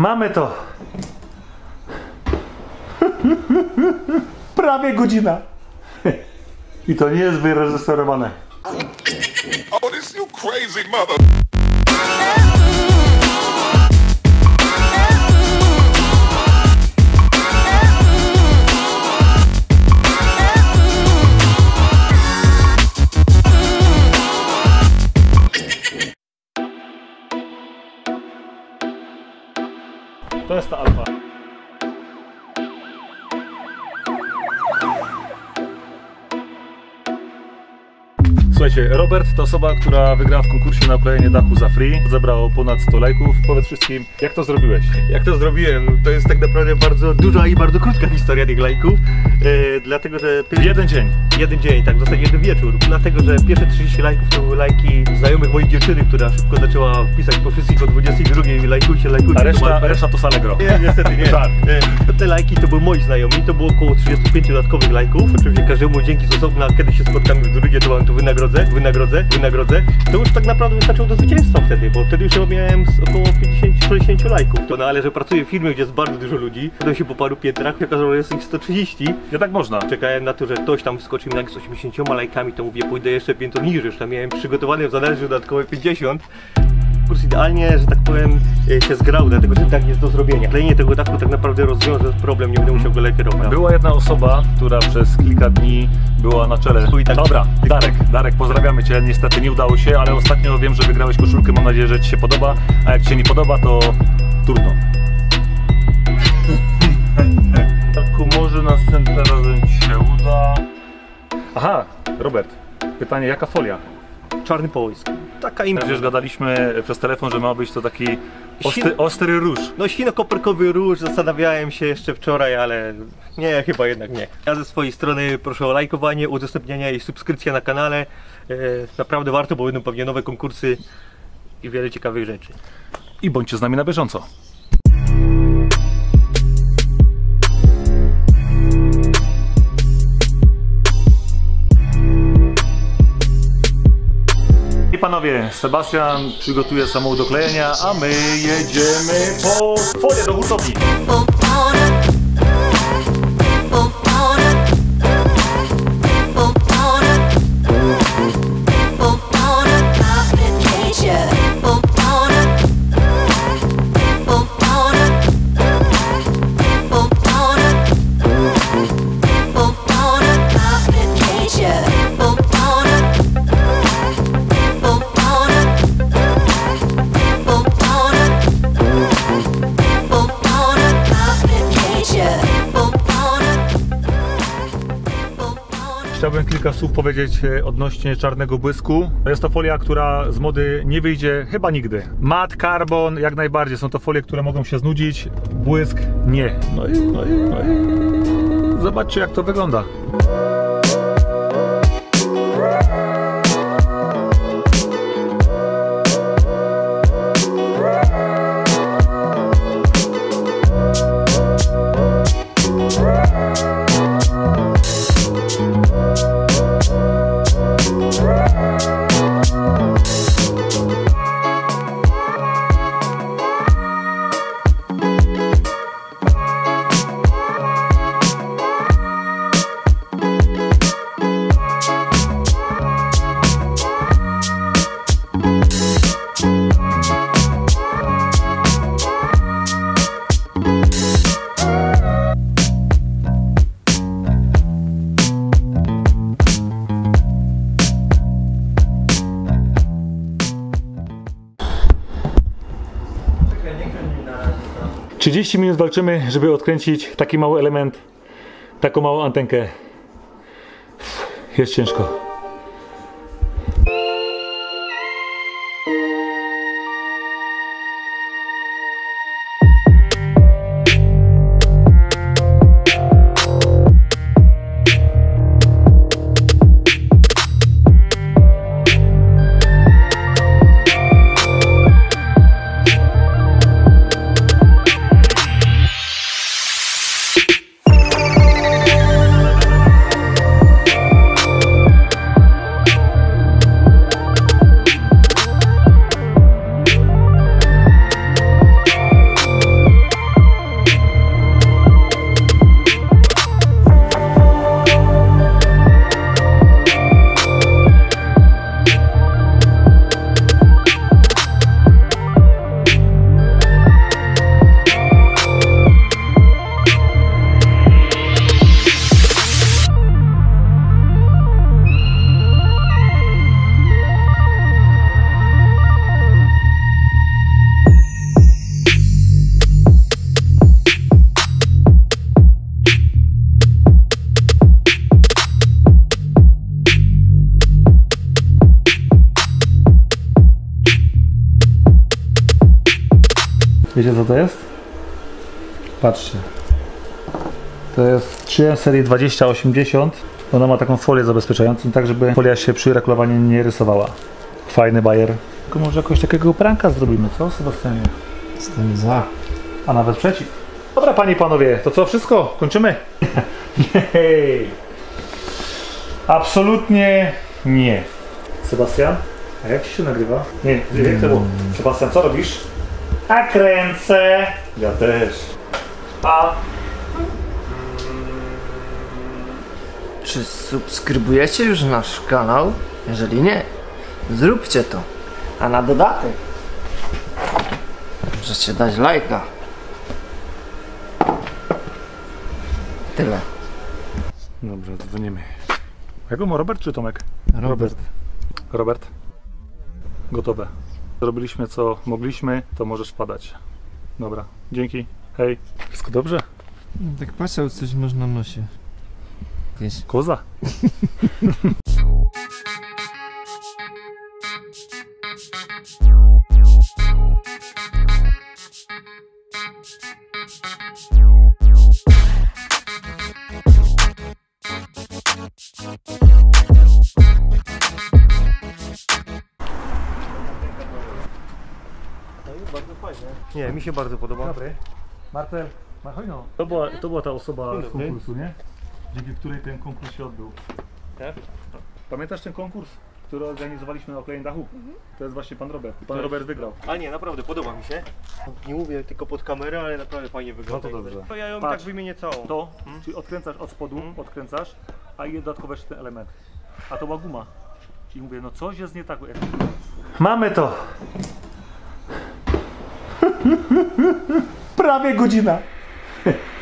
Mamy to. Prawie godzina. I to nie jest wyreżyserowane. Oh, this you crazy mother. To jest ta alfa. Słuchajcie, Robert to osoba, która wygrała w konkursie na oklejenie dachu za free. Zebrał ponad 100 lajków. Powiedz wszystkim, jak to zrobiłeś? Jak to zrobiłem? To jest tak naprawdę bardzo duża i bardzo krótka historia tych lajków. Dlatego, że... Jeden dzień. Jeden dzień, tak, w zasadzie jeden wieczór. Dlatego, że pierwsze 30 lajków to były lajki znajomych mojej dziewczyny, która szybko zaczęła pisać po wszystkich o 22 lajkujcie. A reszta to Allegro. Nie, niestety nie. Tak. Te lajki to były moi znajomi, to było około 35 dodatkowych lajków. Oczywiście każdemu dzięki z osobna, kiedy się spotkamy w drugie, to wam to wynagrodzę. To już tak naprawdę wystarczyło do zwycięstwa wtedy, bo wtedy już miałem około 50-60 lajków. To no, ale że pracuję w firmie, gdzie jest bardzo dużo ludzi, potem się po paru piętrach okazało, że jest ich 130. Ja tak można. Czekałem na to, że ktoś tam wyskoczy mi z 80 lajkami, to mówię, pójdę jeszcze piętro niżej, już tam miałem przygotowane w zanadrzu dodatkowe 50. Kurs idealnie, że tak powiem, się zgrał, dlatego że tak jest do zrobienia. Klejenie tego dachu tak naprawdę rozwiąże problem, nie będę musiał go lakierować. Była jedna osoba, która przez kilka dni była na czele. Dobra, Darek, pozdrawiamy Cię. Niestety nie udało się, ale ostatnio wiem, że wygrałeś koszulkę. Mam nadzieję, że Ci się podoba. A jak Ci się nie podoba, to trudno. Może następnym razem Ci się uda. Aha, Robert, pytanie, jaka folia? Czarny połysk. Taka inna. Przecież gadaliśmy przez telefon, że ma być to taki ostry róż. No sino-koperkowy róż, zastanawiałem się jeszcze wczoraj, ale nie, chyba jednak nie. Ja ze swojej strony proszę o lajkowanie, udostępnianie i subskrypcja na kanale. Naprawdę warto, bo będą pewnie nowe konkursy i wiele ciekawych rzeczy. I bądźcie z nami na bieżąco. Panowie, Sebastian przygotuje samochód do klejenia, a my jedziemy po folię do hurtowni. Chciałbym kilka słów powiedzieć odnośnie czarnego błysku. Jest to folia, która z mody nie wyjdzie chyba nigdy. Mat, carbon, jak najbardziej. Są to folie, które mogą się znudzić. Błysk nie. No i zobaczcie, jak to wygląda. - 30 minut walczymy, żeby odkręcić taki mały element, taką małą antenkę. Jest ciężko. Wiecie co to jest? Patrzcie. To jest 3M serii 2080. Ona ma taką folię zabezpieczającą, tak żeby folia się przy regulowaniu nie rysowała. Fajny bajer. Tylko może jakoś takiego pranka zrobimy, co Sebastianie? Jestem za. A nawet przeciw. Dobra panie i panowie, to co, wszystko? Kończymy? Nie. Absolutnie nie. Sebastian? A jak ci się nagrywa? Nie, jak to było? Sebastian, co robisz? A kręcę. Ja też. A Czy subskrybujecie już nasz kanał? Jeżeli nie, zróbcie to. A na dodatek możecie dać lajka. Tyle. dobrze, dzwonimy. Jak ma Robert czy Tomek? Robert. Robert. Gotowe. Zrobiliśmy co mogliśmy, to możesz padać. Dobra, dzięki. Hej. Wszystko dobrze? Tak patrzał, coś masz na nosie. Jakieś. Koza. Bardzo fajnie. Nie, mi się bardzo podoba. Dobry. Marcel, chodź no. To była ta osoba z konkursu, nie? Dzięki której ten konkurs się odbył. Tak? Pamiętasz ten konkurs, który organizowaliśmy na oklejeń dachu? To jest właśnie pan Robert. Pan Robert wygrał. Ale nie, naprawdę podoba mi się. Nie mówię tylko pod kamerę, ale naprawdę fajnie wygląda. No to dobrze. To ja ją Patrz. tak wymienię całą. To, czyli odkręcasz od spodu, odkręcasz, a i dodatkowo jeszcze ten element. A to była guma. Czyli mówię, no coś jest nie tak. Mamy to! Prawie godzina.